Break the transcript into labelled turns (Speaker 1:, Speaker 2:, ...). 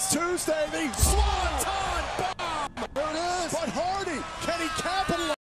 Speaker 1: It's Tuesday, the Swanton bomb. There it is. But Hardy, can he capitalize?